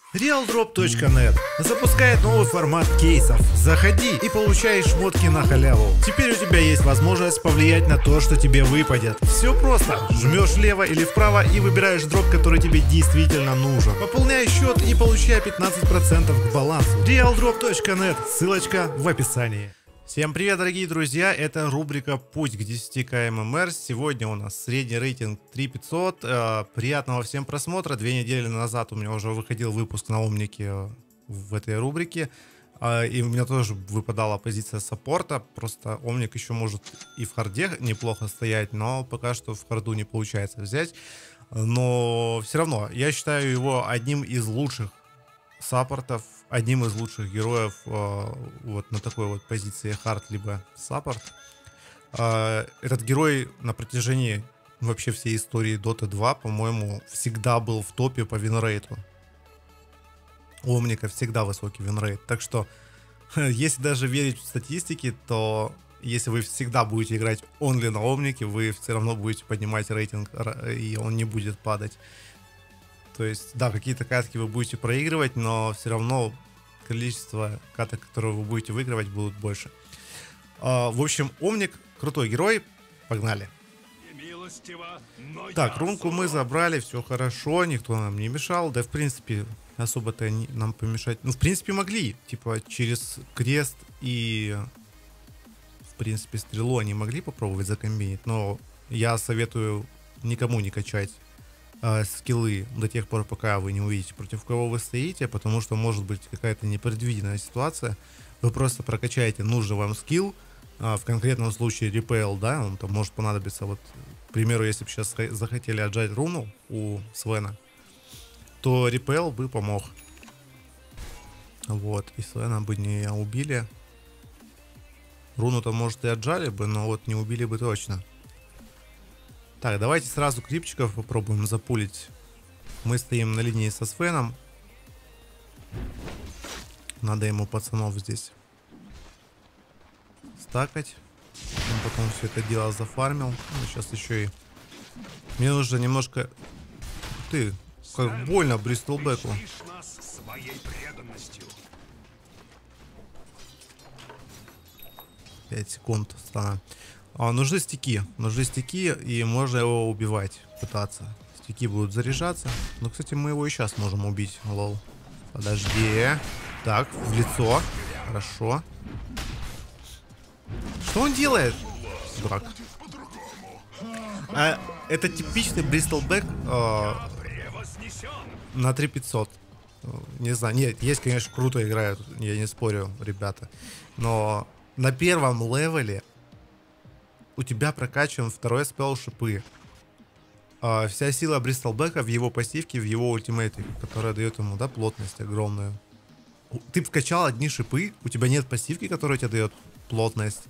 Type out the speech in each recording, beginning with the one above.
RealDrop.net запускает новый формат кейсов. Заходи и получай шмотки на халяву. Теперь у тебя есть возможность повлиять на то, что тебе выпадет. Все просто. Жмешь влево или вправо и выбираешь дроп, который тебе действительно нужен. Пополняй счет и получай 15% к балансу. RealDrop.net. Ссылочка в описании. Всем привет, дорогие друзья, это рубрика «Путь к 10к ММР». Сегодня у нас средний рейтинг 3500. Приятного всем просмотра. 2 недели назад у меня уже выходил выпуск на Омнике в этой рубрике. И у меня тоже выпадала позиция саппорта. Просто Омник еще может и в харде неплохо стоять, но пока что в харду не получается взять. Но все равно я считаю его одним из лучших саппортов, одним из лучших героев вот на такой вот позиции хард либо саппорт. Этот герой на протяжении вообще всей истории Dota 2, по-моему, всегда был в топе по винрейту. У Омника всегда высокий винрейт. Так что, если даже верить в статистики, то если вы всегда будете играть онли на Омнике, вы все равно будете поднимать рейтинг, и он не будет падать. То есть, да, какие-то катки вы будете проигрывать, но все равно количество каток, которые вы будете выигрывать, будут больше. В общем, Омник крутой герой. Погнали. Так, рунку мы забрали, все хорошо, никто нам не мешал. Да, в принципе, особо-то они нам помешать... Ну, в принципе, могли. Типа, через крест и... В принципе, стрелу они могли попробовать закомбинить. Но я советую никому не качать скиллы до тех пор, пока вы не увидите, против кого вы стоите, потому что может быть какая-то непредвиденная ситуация. Вы просто прокачаете нужный вам скилл, в конкретном случае repel, да, он там может понадобиться, вот, к примеру, если бы сейчас захотели отжать руну у Свена, то repel бы помог. Вот, и Свена бы не убили. Руну-то, может, и отжали бы, но вот не убили бы точно. Так, давайте сразу крипчиков попробуем запулить. Мы стоим на линии со Свеном. Надо ему пацанов здесь стакать. Он потом все это дело зафармил. Ну, сейчас еще и... Мне нужно немножко... Ты, как больно Бристлбеку. 5 секунд стана. Нужны стики, и можно его убивать, пытаться. Стики будут заряжаться. Ну, кстати, мы его и сейчас можем убить, лол. Подожди. Так, в лицо. Хорошо. Что он делает? Дурак. Это типичный Бристлбек на 3500. Не знаю, нет, есть, конечно, круто играют, я не спорю, ребята. Но на первом левеле у тебя прокачан второй спел шипы. Вся сила Бристлбека в его пассивке, в его ультимейте, которая дает ему, да, плотность огромную. Ты вкачал одни шипы, у тебя нет пассивки, которая тебе дает плотность.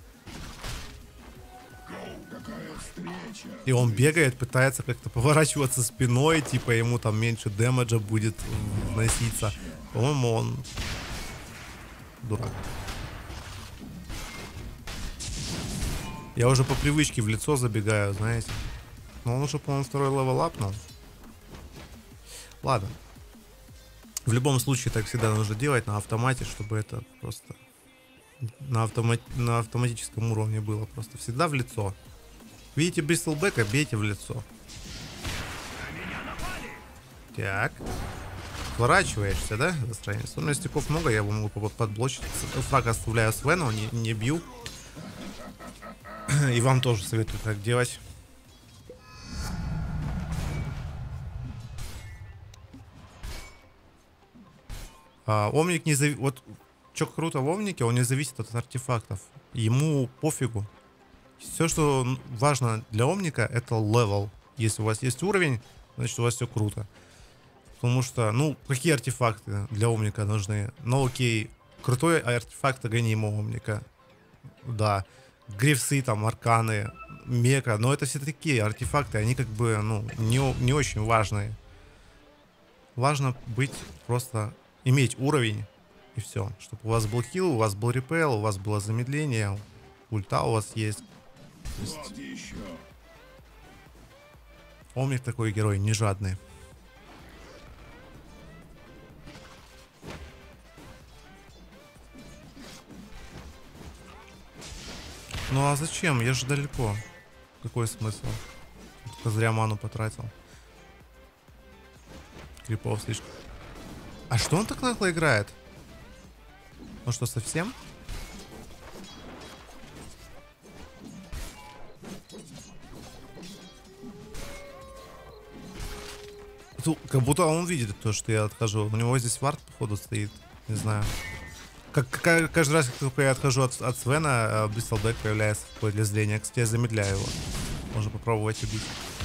И он бегает, пытается как-то поворачиваться спиной, типа ему там меньше дэмэджа будет вноситься. По-моему, он дурак. Я уже по привычке в лицо забегаю, знаете. Но он уже, по-моему, второй левел апнул. Ладно. В любом случае, так всегда нужно делать на автомате, чтобы это просто на автоматическом уровне было. Просто всегда в лицо. Видите Бристлбека, бейте в лицо. Так. Сворачиваешься, да? Застранец. У меня стеков много, я его могу подблочить. Фраг оставляю Свену, не бью. И вам тоже советую так делать. Омник не зависит. Вот что круто в Омнике, он не зависит от артефактов. Ему пофигу. Все, что важно для Омника, это левел. Если у вас есть уровень, значит у вас все круто. Потому что, ну, какие артефакты для Омника нужны? Ну окей, крутой артефакт гонимого Омника. Да. Грифсы, там, арканы, мека, но это все такие артефакты, они как бы, ну, не очень важные. Важно быть просто, иметь уровень, и все. Чтобы у вас был хил, у вас был репел, у вас было замедление, ульта у вас есть. Омник такой герой, не жадный. Ну а зачем? Я же далеко. Какой смысл? Только зря ману потратил. Крипов слишком. А что он так нагло играет? Ну что, совсем? Тут как будто он видит то, что я отхожу. У него здесь вард, походу, стоит. Не знаю. Каждый раз, как только я отхожу от Свена, Бристлбэк появляется в поле зрения. Кстати, я замедляю его. Можно попробовать убить.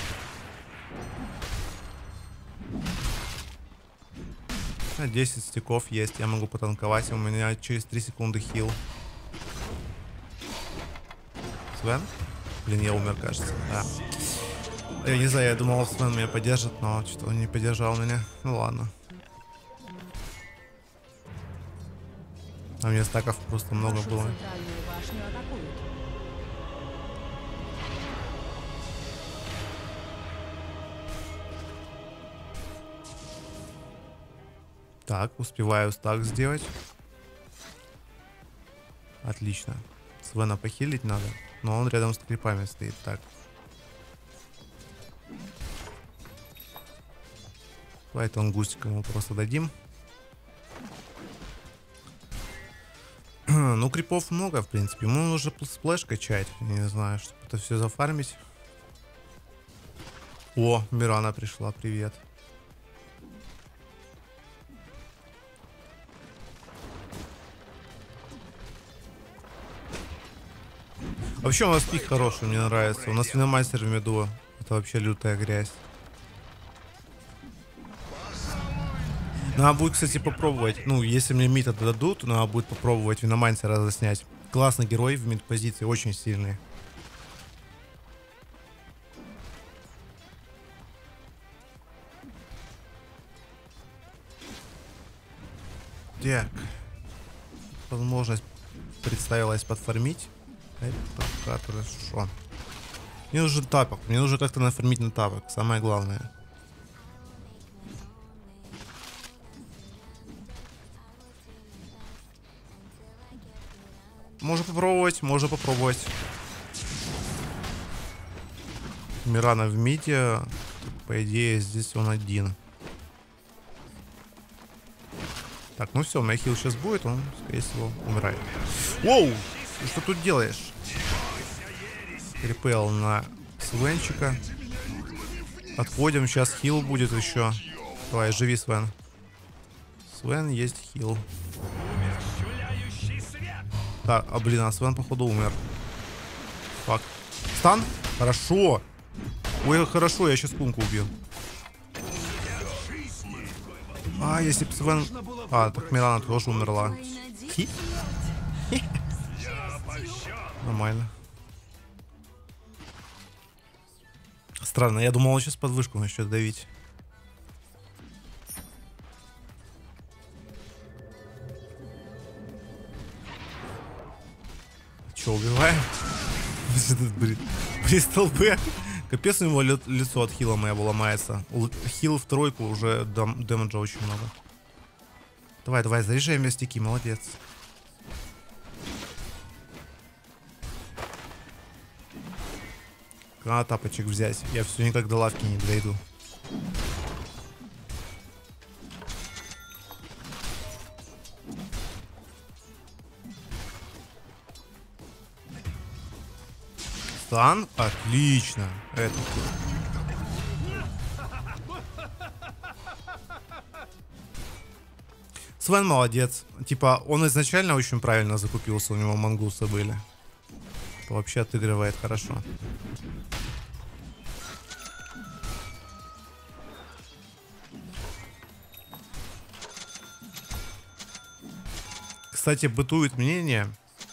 А 10 стиков есть. Я могу потанковать. У меня через 3 секунды хил. Свен? Блин, я умер, кажется. Да. Я не знаю, я думал, Свен меня поддержит, но что-то он не поддержал меня. Ну ладно. А у меня стаков просто много было. Так, успеваю стак сделать. Отлично. Свена похилить надо, но он рядом с крипами стоит. Так. Давай густик ему просто дадим. Ну, крипов много, в принципе. Ему нужно сплэш качать. Не знаю, чтобы это все зафармить. О, Мирана пришла, привет. Вообще у нас пик хороший, мне нравится. У нас Виномастер в меду. Это вообще лютая грязь. Надо будет, кстати, попробовать. Ну, если мне мид отдадут, то надо будет попробовать Виномансера заснять. Классный герой в мид-позиции, очень сильный. Так. Возможность представилась подфармить. Это хорошо. Мне нужен тапок. Мне нужно как-то нафармить на тапок. Самое главное. Можно попробовать, можно попробовать. Мирана в миде. По идее, здесь он один. Так, ну все, мой хил сейчас будет, он, скорее всего, умирает. Воу! Ты что тут делаешь? Репел на Свенчика. Отходим, сейчас хил будет еще. Давай, живи, Свен. Свен есть хил. Так, а блин, а Свен походу умер. Фак. Стан? Хорошо. Ой, хорошо, я сейчас кунку убил. А, если бы Свен... А, так Мирана тоже умерла. Хи? Нормально. Странно, я думал, он сейчас под вышку начнет давить. Че, убиваем? Бристлбэк. Капец, у него лицо от хила моего ломается. Хил в тройку, уже дэмэджа очень много. Давай, давай, заряжай мне стики, молодец. Надо тапочек взять. Я все никак до лавки не дойду. Стан? Отлично. Это... Свен молодец. Типа, он изначально очень правильно закупился, у него мангусы были. Вообще отыгрывает хорошо. Кстати, бытует мнение,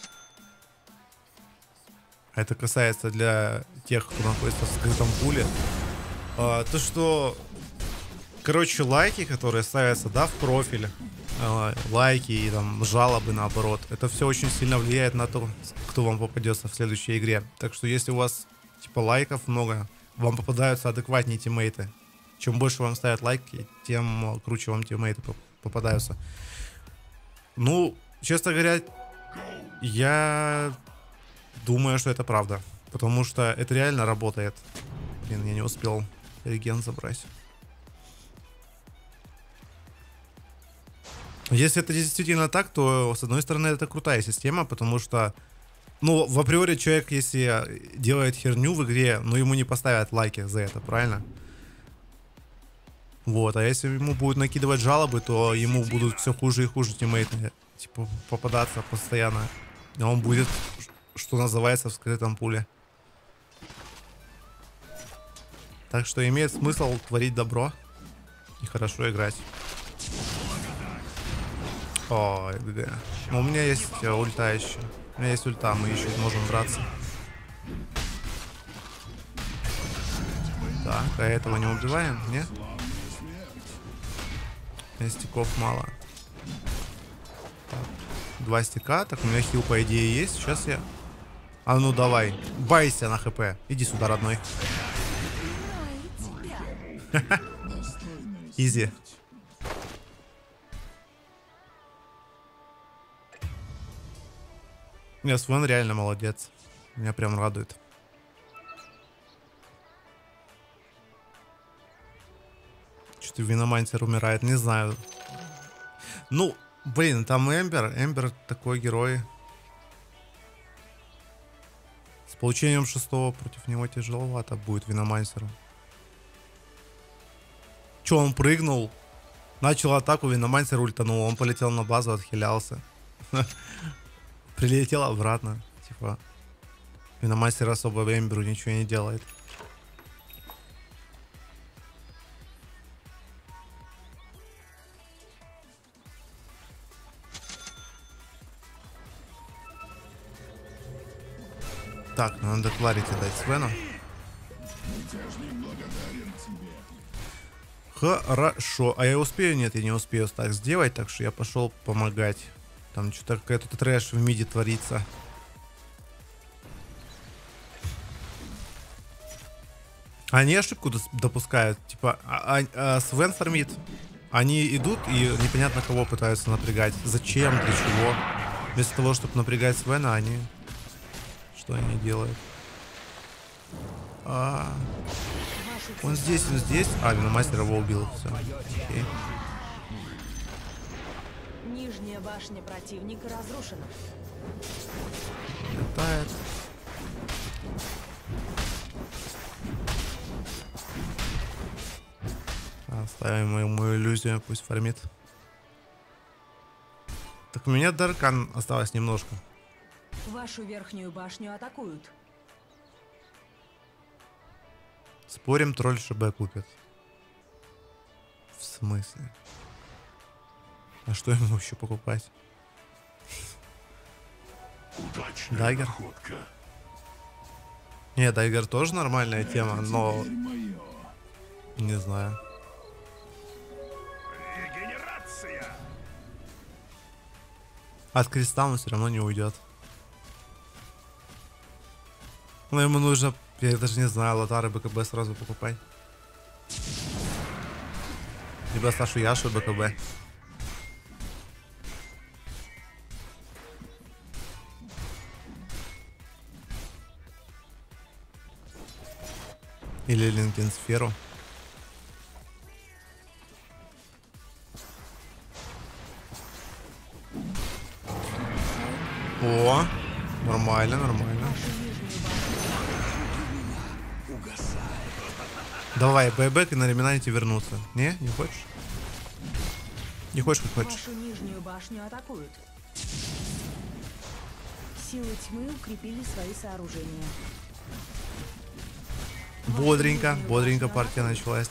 это касается для тех, кто находится в скрытом пуле, то что, короче, лайки, которые ставятся, да, в профиль, лайки и там жалобы наоборот, это все очень сильно влияет на то, кто вам попадется в следующей игре. Так что если у вас типа лайков много, вам попадаются адекватнее тиммейты. Чем больше вам ставят лайки, тем круче вам тиммейты попадаются. Ну, честно говоря, я Думаю, что это правда. Потому что это реально работает. Блин, я не успел реген забрать. Если это действительно так, то, с одной стороны, это крутая система, потому что, ну, в априори человек, если делает херню в игре, ну, ему не поставят лайки за это, правильно? Вот, а если ему будут накидывать жалобы, то ему будут все хуже и хуже тиммейты, типа, попадаться постоянно. А он будет, что называется, в скрытом пуле. Так что имеет смысл творить добро и хорошо играть. Ой, ГГ. Но у меня есть ульта еще. У меня есть ульта, мы еще можем драться. Так, а этого не убиваем, нет? Стиков мало. Так, 2 стика. Так, у меня хил, по идее, есть. Сейчас я... А ну давай. Байся на хп. Иди сюда, родной. Изи. Нет, Свен реально молодец. Меня прям радует. Что-то Виномансер умирает, не знаю. Ну, блин, там Эмбер. Эмбер такой герой. С получением 6-го против него тяжеловато будет Виномансеру. Че, он прыгнул? Начал атаку, Виномансер ультанул. Он полетел на базу, отхилялся. Прилетел обратно. Типа, Виномансер особо Эмберу ничего не делает. Так, надо Кларити дать Свену. Хорошо. А я успею? Нет, я не успею так сделать, так что я пошел помогать. Там что-то какой-то трэш в миде творится. Они ошибку допускают. Типа, Свен фармит. Они идут и непонятно кого пытаются напрягать. Зачем, для чего? Вместо того, чтобы напрягать Свена, они... Что они делают? Он здесь, он здесь. А, Виномастер его убил. Все. Окей. Нижняя башня противника разрушена. Летает. Оставим ему иллюзию, пусть фармит. Так у меня Даркан осталось немножко. Вашу верхнюю башню атакуют. Спорим, тролль ШБ купит. В смысле? А что ему еще покупать? Дайгер? Не, Дайгер тоже нормальная тема, но... Не знаю. От креста он все равно не уйдет. Но ему нужно, я даже не знаю, Лотар и БКБ сразу покупай. Либо Сашу Яшу и БКБ. Или Линкен Сферу. О, нормально, нормально. Давай, бэйбэк и на реминанте вернуться. Не? Не хочешь? Не хочешь, как хочешь. Вашу нижнюю башню атакуют. Силы тьмы укрепили свои сооружения. Бодренько, бодренько партия началась.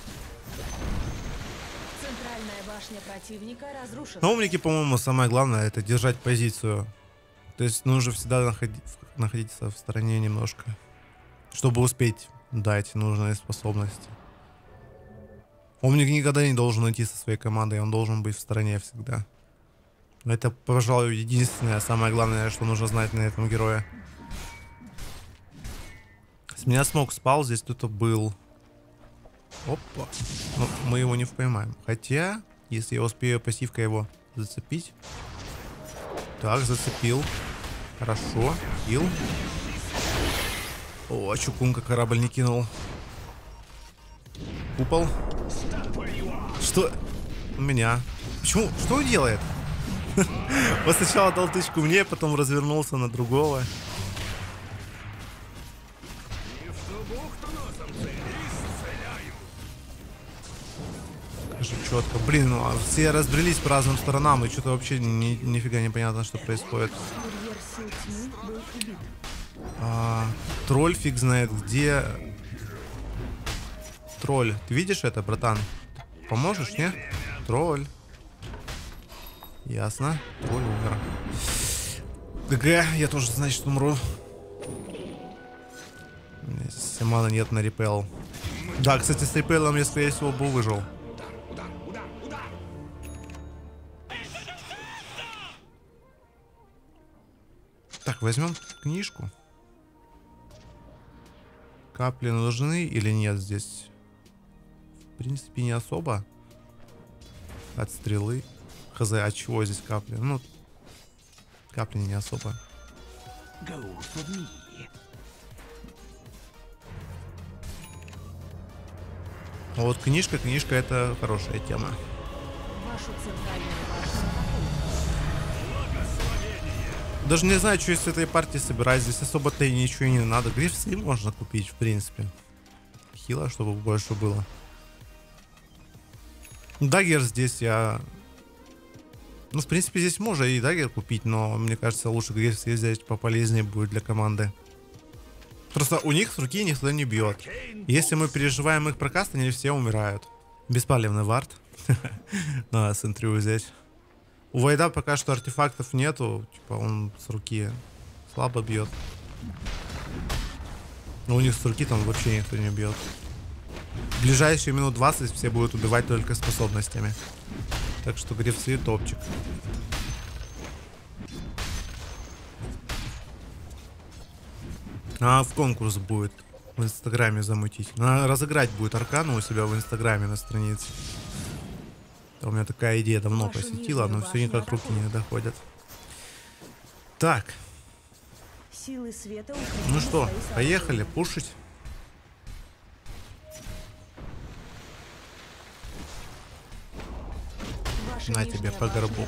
Центральная башня противника разрушена. На умнике, по-моему, самое главное это держать позицию. То есть нужно всегда находиться в стороне немножко, чтобы успеть дать нужные способности. Умник никогда не должен идти со своей командой, он должен быть в стороне всегда. Это, пожалуй, единственное, самое главное, что нужно знать на этом герое. С меня смог спал, здесь кто-то был. Опа. Ну, мы его не поймаем. Хотя, если я успею пассивкой его зацепить. Так, зацепил. Хорошо. Хил. О, Чукунка корабль не кинул. Купол. Что? У меня. Почему? Что он делает? Он сначала дал тычку мне, потом развернулся на другого. Четко. Блин, ну, все разбрелись по разным сторонам, и что-то вообще нифига не понятно, что происходит. Курьер сил тьмы был убит. Тролль фиг знает где. Тролль, ты видишь это, братан? Поможешь, не? Тролль. Ясно. Тролль умер. ГГ, я тоже, значит, умру. У меня здесь мана нет на репел. Да, кстати, с репелом я, скорее всего, бы выжил. Так, возьмем книжку. Капли нужны или нет здесь? В принципе, не особо. От стрелы. Хз, от чего здесь капли? Ну, капли не особо. А вот книжка это хорошая тема. Вашу центральную башню атакуют. Даже не знаю, что из этой партии собирать. Здесь особо-то и ничего и не надо. Грифсы можно купить, в принципе. Хила, чтобы больше было. Даггер здесь я... Ну, в принципе, здесь можно и даггер купить, но мне кажется, лучше грифсы взять пополезнее будет для команды. Просто у них с руки никто не бьет. Если мы переживаем их прокаст, они все умирают. Беспалевный вард. Надо сентрю взять. У Вайда пока что артефактов нету. Типа он с руки слабо бьет. Но у них с руки там вообще никто не бьет. В ближайшие минут 20 все будут убивать только способностями. Так что грифсы топчик. А в конкурс будет в инстаграме замутить. Надо разыграть будет аркану у себя в инстаграме на странице. У меня такая идея давно посетила, но все никак руки не доходят. Так. Силы света Ну что, поехали пушить. На тебе по горбу.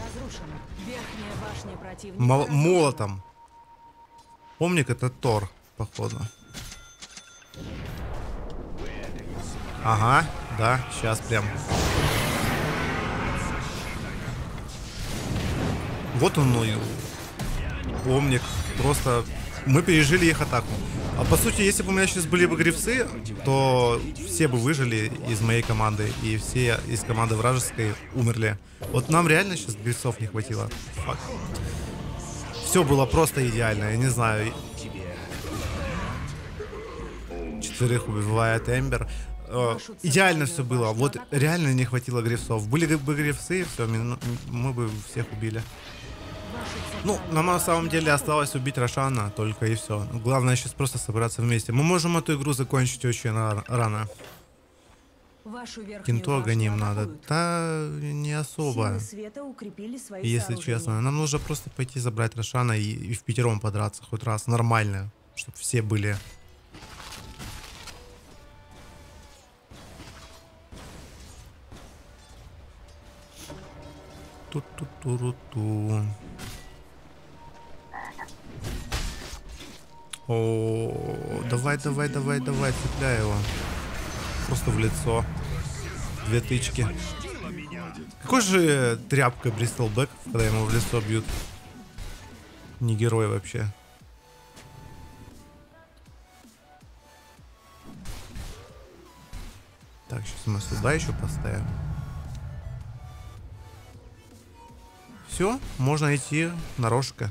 Молотом. Помник это Тор, походу. Ага, да, сейчас прям. Вот он, ну, помник. Просто мы пережили их атаку. А по сути, если бы у меня сейчас были бы грифсы, то все бы выжили из моей команды. И все из команды вражеской умерли. Вот нам реально сейчас грифсов не хватило. Фак. Все было просто идеально, я не знаю. 4 убивает Эмбер. Идеально все было. Вот реально не хватило грифсов. Были бы грифсы, все, мы бы всех убили. Ну, нам на самом деле осталось убить Рошана только и все. Главное сейчас просто собраться вместе. Мы можем эту игру закончить очень рано. Кенто гоним надо. Да, не особо. Если честно. Нам нужно просто пойти забрать Рошана и в пятером подраться хоть раз. Нормально. Чтобы все были. Ту-ту-ту-ру-ту. О, давай, цепляй его. Просто в лицо. 2 тычки. Какой же тряпка Бристолбэк, когда ему в лицо бьют. Не герой вообще. Так, сейчас мы сюда еще поставим. Все, можно идти на рожка.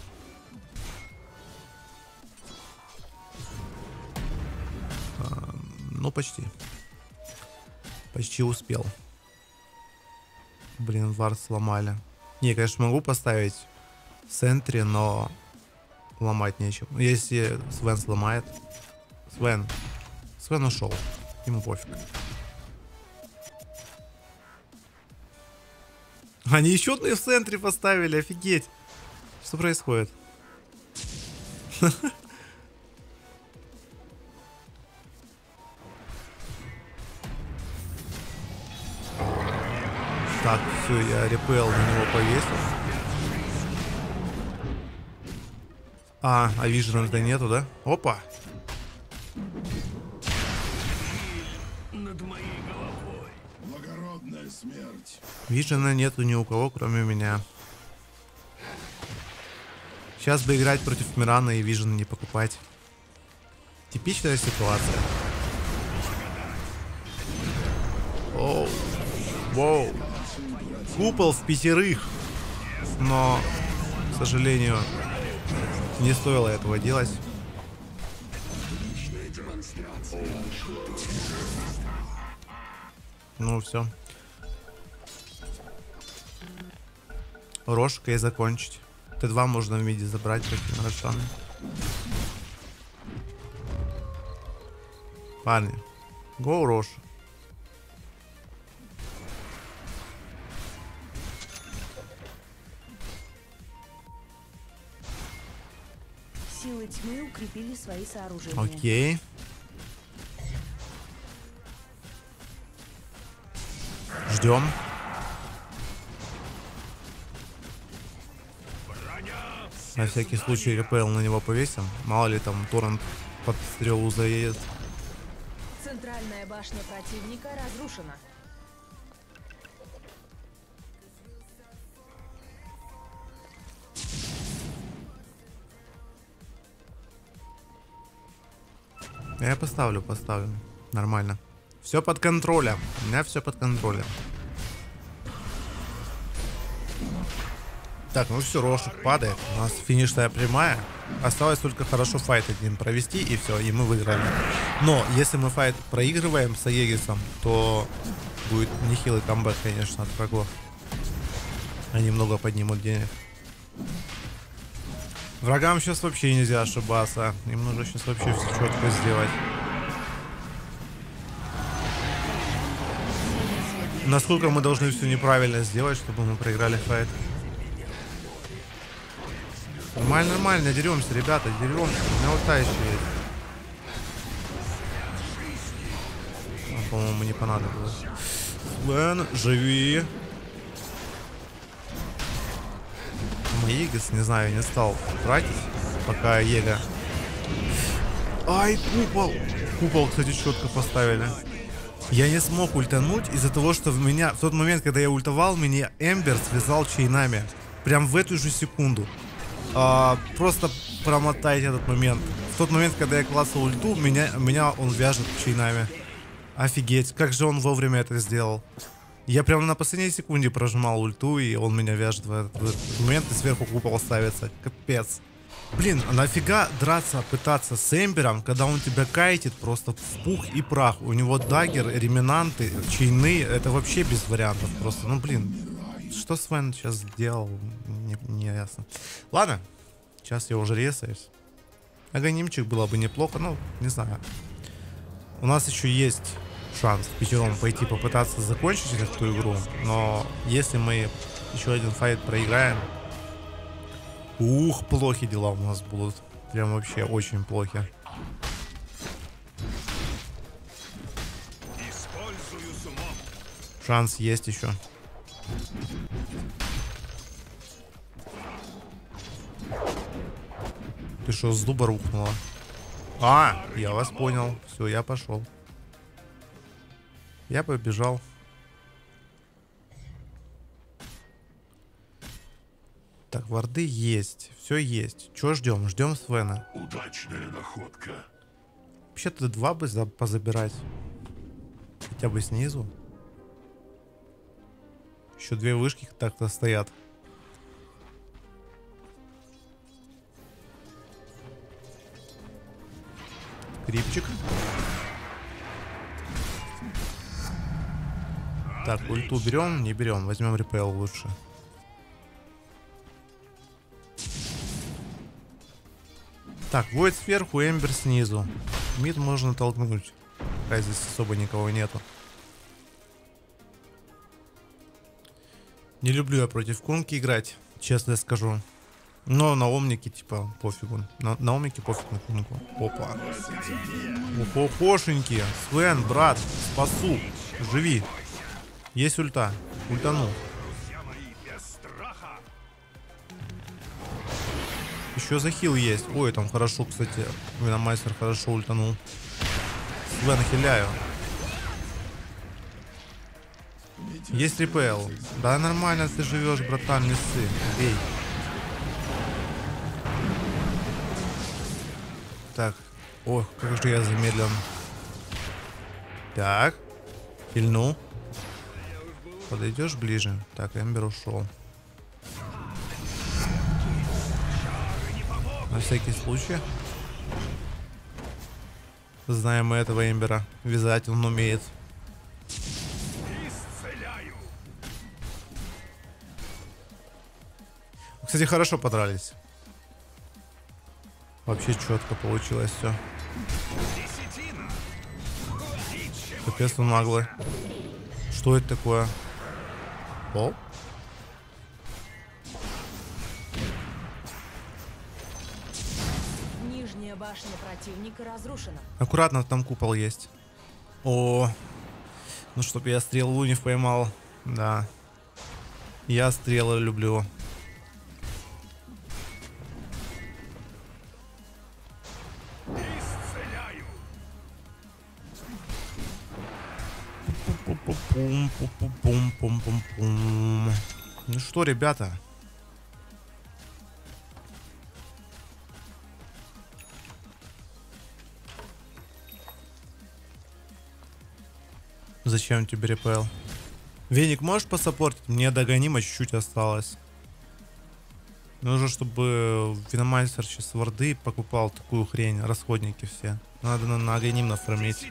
Ну, почти. Почти успел. Блин, вард сломали. Не, конечно, могу поставить в центре, но ломать нечем. Если Свен сломает... Свен ушел. Ему пофиг. Они еще одну в центре поставили, офигеть. Что происходит? Так, все, я репел на него повесил. А вижена-то нету, да? Опа! Над моей головой. Благородная смерть. Вижена нету ни у кого, кроме меня. Сейчас бы играть против Мирана и Вижена не покупать. Типичная ситуация. Оу. Воу. Купол в 5. Но, к сожалению, не стоило этого делать. Ну все. Рожкой закончить. Т2 можно в миде забрать против Рошана. Парни. Гоу Рош. Силы тьмы укрепили свои сооружения. Окей. Ждем. На всякий случай РПЛ на него повесим. Мало ли там торрент под стрелу заедет. Центральная башня противника разрушена. Я поставлю. Нормально. Все под контролем. У меня все под контролем. Так, ну все, Рошик падает. У нас финишная прямая. Осталось только хорошо файт один провести, и все, и мы выиграли. Но если мы файт проигрываем с Аегисом, то будет нехилый камбэк, конечно, от врагов. Они много поднимут денег. Врагам сейчас вообще нельзя ошибаться. Им нужно сейчас вообще все четко сделать. Насколько мы должны все неправильно сделать, чтобы мы проиграли файт? Нормально, деремся, ребята, деремся. У меня ульта еще есть. По-моему, не понадобилось. Свен, живи. Аегис, не знаю, не стал тратить, пока Ега. Ай, купол! Купол, кстати, четко поставили. Я не смог ультануть из-за того, что в тот момент, когда я ультовал, меня Эмбер связал чейнами. Прям в эту же секунду. Просто промотайте этот момент. В тот момент, когда я классал ульту, меня он вяжет чейнами. Офигеть, как же он вовремя это сделал. Я прямо на последней секунде прожимал ульту, и он меня вяжет в этот момент, и сверху купол ставится. Капец. Блин, а нафига драться, пытаться с Эмбером, когда он тебя кайтит просто в пух и прах. У него даггер, реминанты, чейны, это вообще без вариантов просто. Ну блин, что Свен сейчас сделал, не ясно. Ладно, сейчас я уже ресаюсь. Аганимчик было бы неплохо, но не знаю. У нас еще есть шанс впятером пойти попытаться закончить эту игру, но если мы еще один файт проиграем, плохи дела у нас будут. Прям вообще очень плохи. Шанс есть еще. Ты что, с дуба рухнула? Я вас понял. Все, я пошел. Я побежал. Так, варды есть. Все есть. Че ждем? Ждем Свена. Удачная находка. Вообще-то 2 бы позабирать. Хотя бы снизу. Еще 2 вышки так-то стоят. Крипчик. Так, ульту берем? Не берем. Возьмем репел лучше. Так, Войд сверху, Эмбер снизу. Мид можно толкнуть. Пока здесь особо никого нету. Не люблю я против Кунки играть, честно скажу. Но на омнике, типа, пофигу. На омнике пофиг на функу. Опа. Охошеньки. Свен, брат, спасу. Живи. Есть ульта. Ультанул. Еще захил есть. Ой, там хорошо, кстати. Виномастер хорошо ультанул. Свен, хиляю. Есть репел. Да нормально ты живешь, братан, не ссы. Бей. Так. Ох, как же я замедлен. Так. Хильну. Подойдешь ближе? Так, Эмбер ушел. На всякий случай. Знаем мы этого Эмбера. Вязать он умеет. Кстати, хорошо подрались. Вообще четко получилось все. Капец, он наглый. Что это такое? О? Нижняя башня противника разрушена. Аккуратно, там купол есть. О, ну чтоб я стрелу не поймал. Да. Я стрелы люблю. Пум-пум-пум-пум-пум-пум. Ну что, ребята? Зачем тебе репел? Веник можешь посаппортить? Мне до гонима чуть-чуть осталось. Нужно, чтобы Виномастер сейчас варды покупал такую хрень. Расходники все. Надо на гоним нафармить.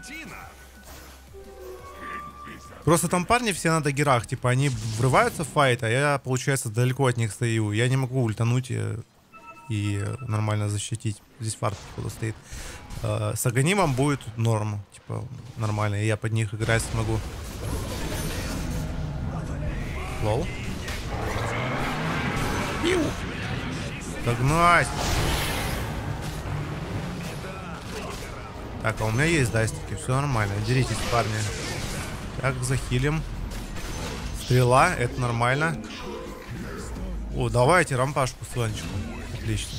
Просто там парни все на дагерах, типа они врываются в файт, а я, получается, далеко от них стою. Я не могу ультануть и нормально защитить. Здесь фарт, походу, стоит. С аганимом будет норм, типа нормально, и я под них играть смогу. Лол. Догнать! Так, а у меня есть дастики, все нормально. Деритесь, парни. Так, захилим. Стрела, это нормально. О, давайте рампашку с Ванчиком. Отлично.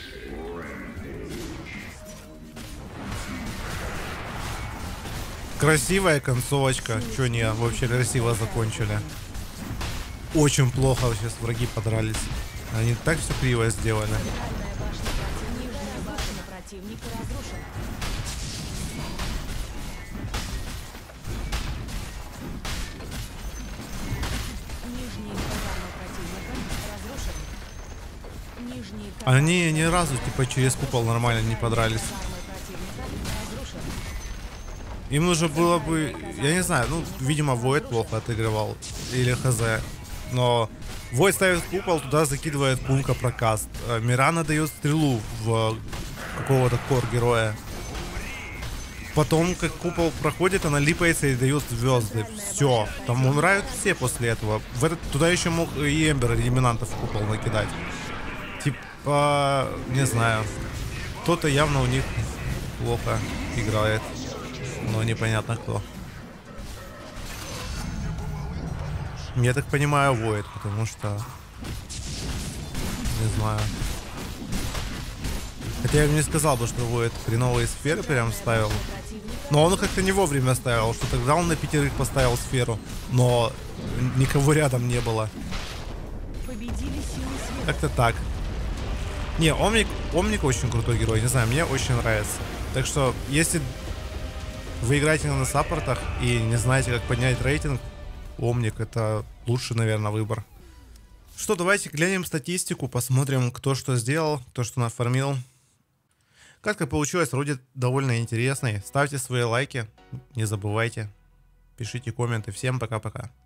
Красивая концовочка. Чё не, вообще красиво закончили. Очень плохо сейчас враги подрались. Они так все криво сделали. Нижняя башня противника разрушена. Они ни разу типа через купол нормально не подрались. Им нужно было бы, я не знаю, ну, видимо, Void плохо отыгрывал. Или хз. Но Void ставит купол, туда закидывает пунка прокаст. Мирана дает стрелу в какого-то кор-героя. Потом, как купол проходит, она липается и дает звезды. Все. Там умирают все после этого. Туда еще мог и Эмбер элементов в купол накидать. Типа, не знаю. Кто-то явно у них плохо играет. Но непонятно кто. Я так понимаю, Void, потому что... Не знаю. Хотя я бы не сказал бы, что Void хреновые сферы прям ставил. Но он как-то не вовремя ставил, что тогда он на 5 поставил сферу. Но никого рядом не было. Как-то так. Не, Омник очень крутой герой, не знаю, мне очень нравится. Так что, если вы играете на саппортах и не знаете, как поднять рейтинг, Омник это лучший, наверное, выбор. Что, давайте глянем статистику, посмотрим, кто что сделал, кто что нафармил. Катка получилась вроде довольно интересной. Ставьте свои лайки, не забывайте. Пишите комменты. Всем пока-пока.